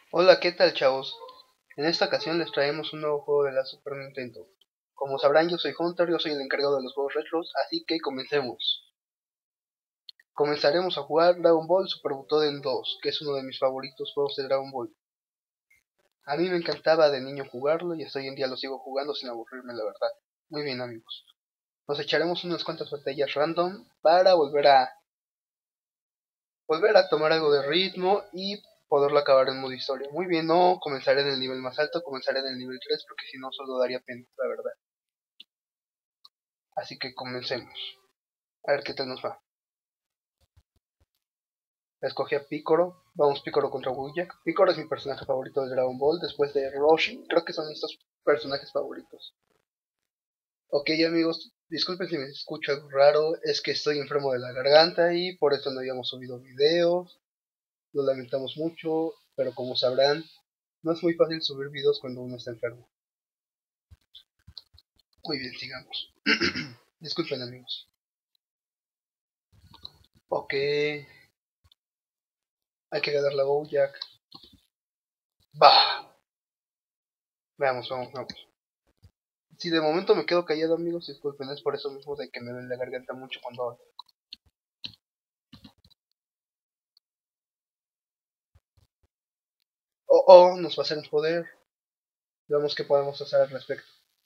Hola, ¿qué tal, chavos? En esta ocasión les traemos un nuevo juego de la Super Nintendo. Como sabrán, yo soy Hunter, yo soy el encargado de los juegos retros, así que comencemos. Comenzaremos a jugar Dragon Ball Super Butoden 2, que es uno de mis favoritos juegos de Dragon Ball. A mí me encantaba de niño jugarlo y hasta hoy en día lo sigo jugando sin aburrirme, la verdad. Muy bien, amigos. Nos echaremos unas cuantas batallas random para volver a tomar algo de ritmo y poderlo acabar en modo historia. Muy bien, no comenzaré en el nivel más alto, comenzaré en el nivel 3 porque si no solo daría pena, la verdad. Así que comencemos. A ver qué tal nos va. Escogí a Piccolo. Vamos Piccolo contra Bojack. Piccolo es mi personaje favorito de Dragon Ball. Después de Roshi, creo que son estos personajes favoritos. Ok, amigos, disculpen si me escucho algo raro. Es que estoy enfermo de la garganta y por eso no habíamos subido videos. Lo lamentamos mucho, pero como sabrán, no es muy fácil subir videos cuando uno está enfermo. Muy bien, sigamos. Disculpen, amigos. Ok, hay que ganar la Bojack. Bah. Veamos, vamos. Si de momento me quedo callado, amigos, disculpen, es por eso mismo de que me duele la garganta mucho cuando hablo. Oh, nos va a hacer un poder. Veamos qué podemos hacer al respecto.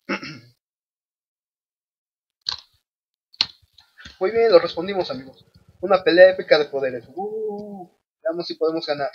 Muy bien, lo respondimos, amigos. Una pelea épica de poderes. Veamos si podemos ganar.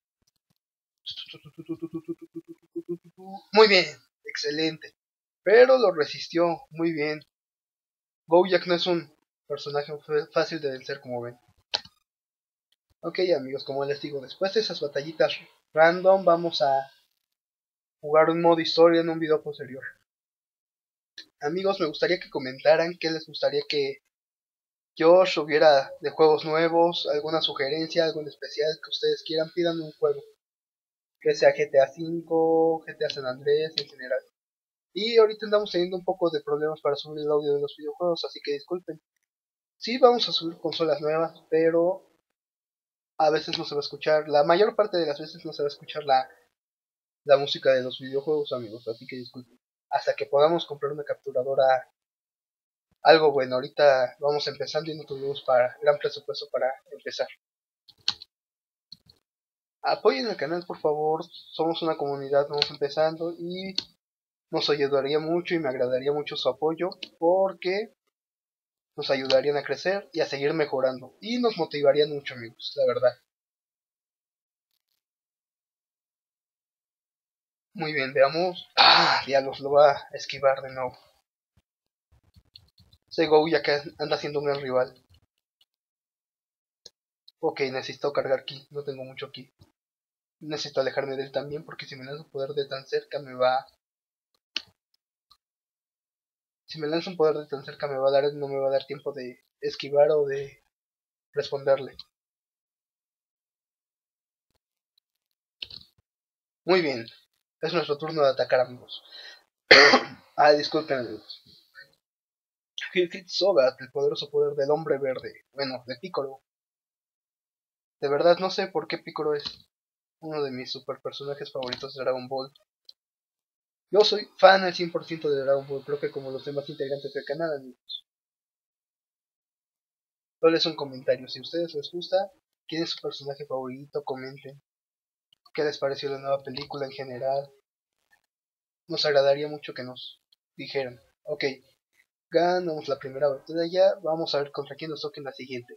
Muy bien, excelente. Pero lo resistió, muy bien. Bojack no es un personaje fácil de vencer, como ven. Ok, amigos, como les digo, después de esas batallitas random, vamos a jugar un modo historia en un video posterior. Amigos, me gustaría que comentaran qué les gustaría que yo subiera de juegos nuevos, alguna sugerencia, algo en especial que ustedes quieran, pidan un juego, que sea GTA V, GTA San Andrés en general. Y ahorita andamos teniendo un poco de problemas para subir el audio de los videojuegos, así que disculpen. Sí, vamos a subir consolas nuevas, pero a veces no se va a escuchar, la mayor parte de las veces no se va a escuchar la música de los videojuegos, amigos, así que disculpen. Hasta que podamos comprar una capturadora algo bueno. Ahorita vamos empezando y no tuvimos gran presupuesto para empezar. Apoyen el canal, por favor. Somos una comunidad, vamos empezando y nos ayudaría mucho y me agradaría mucho su apoyo porque nos ayudarían a crecer y a seguir mejorando y nos motivarían mucho, amigos, la verdad. Muy bien, veamos. Diablos, lo va a esquivar de nuevo. Ese Go ya que anda siendo un gran rival. Ok, necesito cargar ki, no tengo mucho ki. Necesito alejarme de él también porque si me lanzo poder de tan cerca me va. Si me lanza un poder de tan cerca me va a dar, no me va a dar tiempo de esquivar o de responderle. Muy bien, es nuestro turno de atacar, amigos. Disculpen, amigos. Hit Sogat, el poderoso poder del hombre verde. Bueno, de Piccolo. De verdad no sé por qué Piccolo es uno de mis super personajes favoritos de Dragon Ball. Yo soy fan al 100% de Dragon Ball, creo que como los demás integrantes del canal, amigos. Solo es un comentario. Si a ustedes les gusta, quién es su personaje favorito, comenten. ¿Qué les pareció la nueva película en general? Nos agradaría mucho que nos dijeran. Ok, ganamos la primera batalla, vamos a ver contra quién nos toca en la siguiente.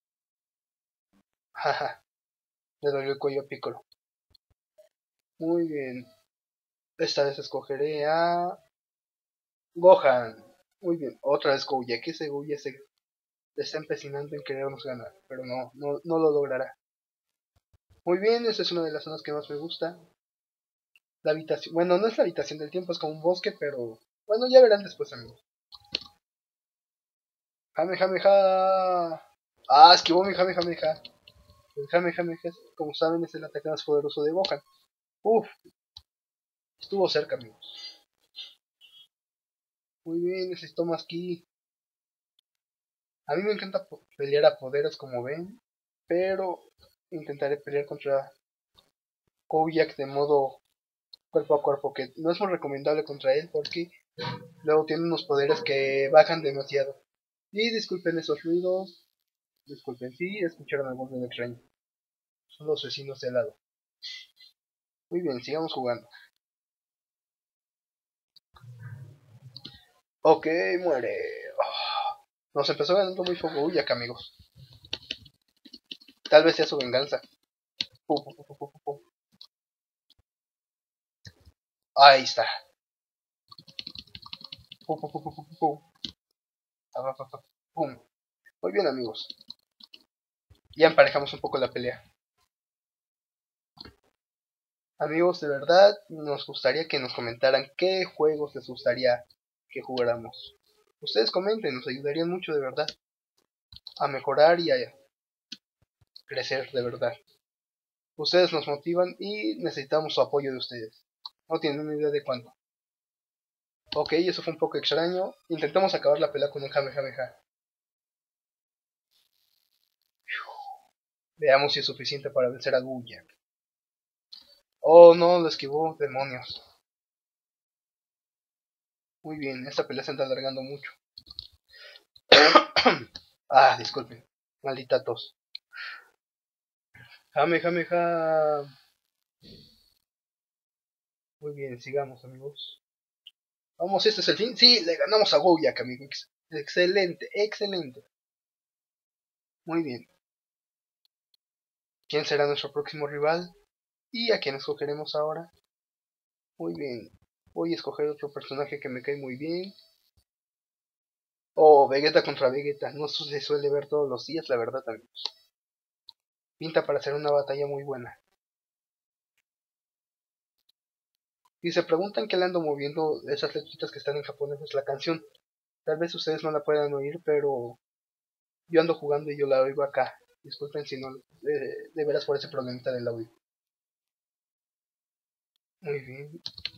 Jaja, le dolió el cuello a Piccolo. Muy bien, esta vez escogeré a Gohan. Muy bien, otra vez Gouya, que ese Gouya se está empecinando en querernos ganar, pero no lo logrará. Muy bien, esa es una de las zonas que más me gusta. La habitación, bueno, no es la habitación del tiempo, es como un bosque, pero bueno, ya verán después, amigos. Jame, jame, ja. Esquivó mi jame, jame, ja. El Kamehameha, como saben, es el ataque más poderoso de Gohan. Uf, estuvo cerca, amigos. Muy bien, necesito más ki. A mí me encanta pelear a poderes, como ven, pero intentaré pelear contra Kojak de modo cuerpo a cuerpo, que no es muy recomendable contra él porque luego tiene unos poderes que bajan demasiado. Y disculpen esos ruidos, disculpen si escucharon algún ruido extraño. Son los vecinos de al lado. Muy bien, sigamos jugando. Ok, muere. Oh, nos empezó ganando muy Kojak, amigos. Tal vez sea su venganza. Pum, pum, pum, pum, pum. Ahí está. Pum, pum, pum, pum, pum, pum. Pum. Muy bien, amigos. Ya emparejamos un poco la pelea. Amigos, de verdad nos gustaría que nos comentaran qué juegos les gustaría que jugáramos. Ustedes comenten, nos ayudarían mucho de verdad a mejorar y a crecer de verdad. Ustedes nos motivan y necesitamos su apoyo de ustedes. No tienen una idea de cuánto. Ok, eso fue un poco extraño. Intentamos acabar la pelea con un Kamehameha. Veamos si es suficiente para vencer a Guya. Oh no, lo esquivó, demonios. Muy bien, esta pelea se está alargando mucho. Ah, disculpen. Maldita tos. Kamehameha. Muy bien, sigamos, amigos. Vamos, este es el fin. Sí, le ganamos a Gojak, amigos. Excelente, excelente. Muy bien. ¿Quién será nuestro próximo rival? ¿Y a quién escogeremos ahora? Muy bien. Voy a escoger otro personaje que me cae muy bien. Oh, Vegeta contra Vegeta. No se suele ver todos los días, la verdad, amigos. Pinta para ser una batalla muy buena. Si se preguntan qué le ando moviendo esas letritas que están en japonés, es la canción. Tal vez ustedes no la puedan oír, pero yo ando jugando y yo la oigo acá. Disculpen si no, de veras por ese problemita del audio. Muy bien.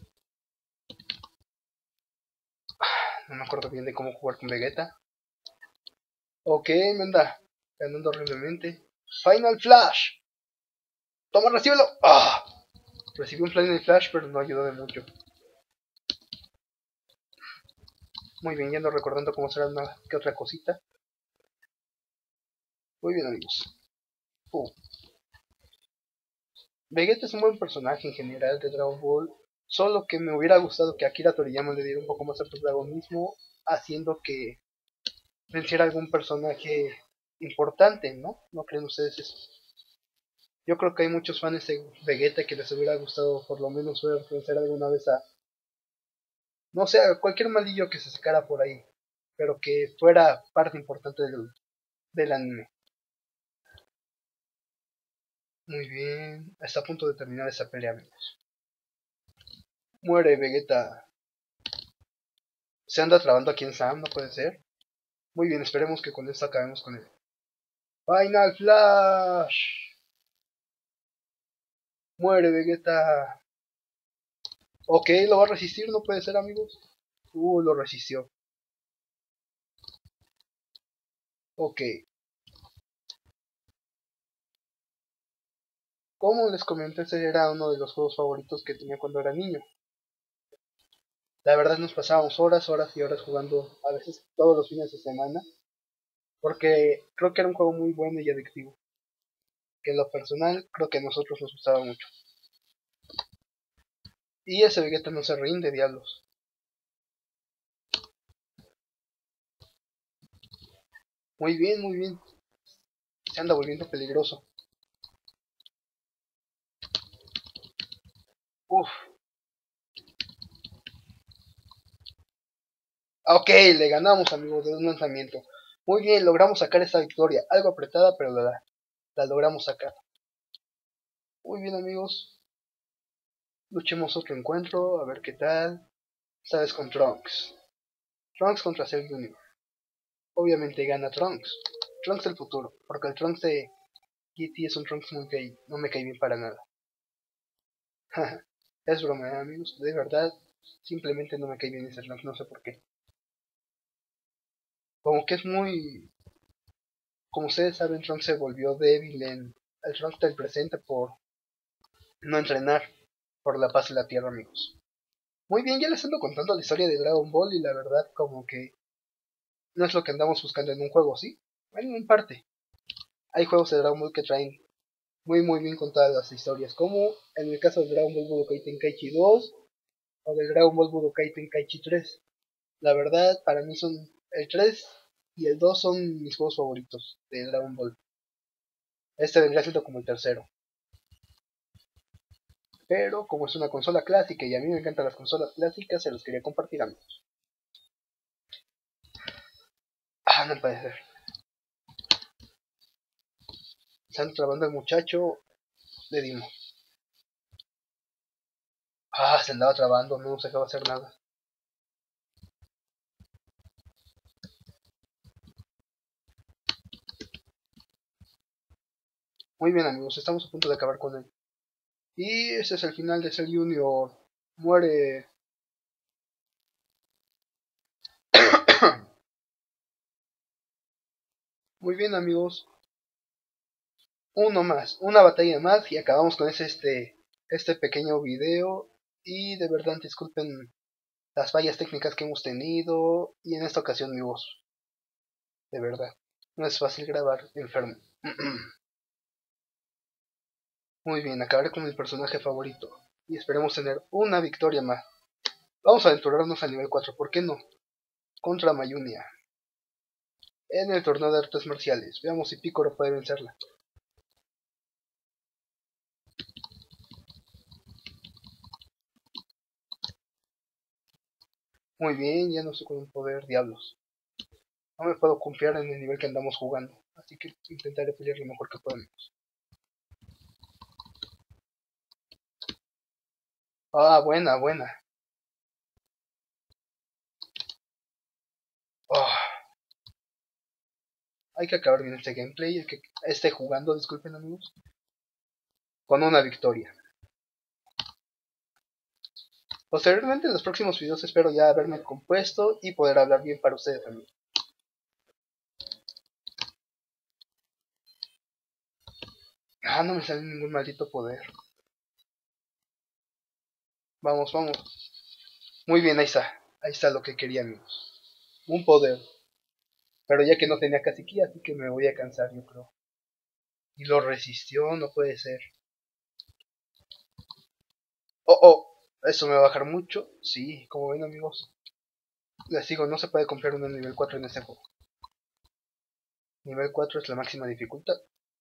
No me acuerdo bien de cómo jugar con Vegeta. Ok, me anda ganando horriblemente. Final Flash. Toma, recíbelo. Ah, recibí un Final Flash, pero no ayudó de mucho. Muy bien, ya ando recordando cómo será una que otra cosita. Muy bien, amigos. Vegeta es un buen personaje en general de Dragon Ball, solo que me hubiera gustado que Akira Toriyama le diera un poco más de protagonismo, haciendo que venciera algún personaje importante, ¿no? ¿No creen ustedes eso? Yo creo que hay muchos fans de Vegeta que les hubiera gustado por lo menos ver vencer alguna vez a, no sé, a cualquier malillo que se sacara por ahí, pero que fuera parte importante del anime. Muy bien, está a punto de terminar esa pelea, amigos. Muere Vegeta. Se anda trabando aquí en Sam, no puede ser. Muy bien, esperemos que con esto acabemos con él. Final Flash. Muere Vegeta. Ok, lo va a resistir, no puede ser, amigos. Lo resistió. Ok. Como les comenté, ese era uno de los juegos favoritos que tenía cuando era niño. La verdad nos pasábamos horas, horas y horas jugando, a veces todos los fines de semana, porque creo que era un juego muy bueno y adictivo. Que en lo personal creo que a nosotros nos gustaba mucho. Y ese Vegeta no se rinde, diablos. Muy bien, muy bien. Se anda volviendo peligroso. Uf. Ok, le ganamos, amigos, de un lanzamiento. Muy bien, logramos sacar esa victoria. Algo apretada, pero la logramos sacar. Muy bien, amigos. Luchemos otro encuentro, a ver qué tal. Esta vez con Trunks. Trunks contra Cell Jr. Obviamente gana Trunks. Trunks del futuro, porque el Trunks de GT es un Trunks muy gay. No me cae bien para nada. Es broma, amigos. De verdad, simplemente no me cae bien ese Trunks, no sé por qué. Como que es muy... Como ustedes saben, Trunks se volvió débil en el Trunks del presente por no entrenar por la paz de la tierra, amigos. Muy bien, ya les ando contando la historia de Dragon Ball y la verdad como que no es lo que andamos buscando en un juego, ¿sí? Bueno, en parte. Hay juegos de Dragon Ball que traen muy bien contadas las historias, como en el caso de Dragon Ball Budokai Tenkaichi 2 o del Dragon Ball Budokai Tenkaichi 3. La verdad, para mí son el 3 y el 2 son mis juegos favoritos de Dragon Ball. Este vendría siendo como el tercero. Pero como es una consola clásica y a mí me encantan las consolas clásicas, se los quería compartir, amigos. Ah, no puede ser. Se anda trabando el muchacho de Dimo. Ah, se andaba trabando, no nos dejaba hacer nada. Muy bien, amigos, estamos a punto de acabar con él. Y ese es el final de Cell Junior. Muere. Muy bien, amigos. Uno más, una batalla más y acabamos con este pequeño video. Y de verdad disculpen las fallas técnicas que hemos tenido. Y en esta ocasión mi voz. De verdad. No es fácil grabar enfermo. Muy bien, acabaré con mi personaje favorito. Y esperemos tener una victoria más. Vamos a aventurarnos al nivel 4, ¿por qué no? Contra Mayunia. En el torneo de artes marciales. Veamos si Piccolo puede vencerla. Muy bien, ya no estoy con un poder, diablos. No me puedo confiar en el nivel que andamos jugando. Así que intentaré pelear lo mejor que podamos. Ah, buena. Oh, hay que acabar bien este gameplay. El que esté jugando, disculpen amigos. Con una victoria. Posteriormente en los próximos videos espero ya haberme compuesto y poder hablar bien para ustedes amigos. Ah, no me sale ningún maldito poder. Vamos. Muy bien, ahí está. Ahí está lo que quería amigos. Un poder. Pero ya que no tenía casi ki, así que me voy a cansar yo creo. Y lo resistió, no puede ser. Oh, eso me va a bajar mucho. Sí, como ven amigos. Les digo, no se puede confiar en un nivel 4 en este juego. Nivel 4 es la máxima dificultad.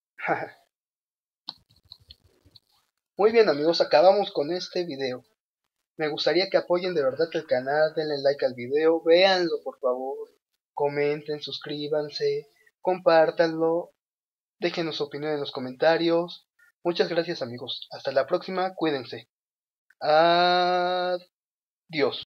Muy bien amigos, acabamos con este video. Me gustaría que apoyen de verdad el canal, denle like al video, véanlo por favor, comenten, suscríbanse, compártanlo, déjenos su opinión en los comentarios. Muchas gracias amigos, hasta la próxima, cuídense. Adiós.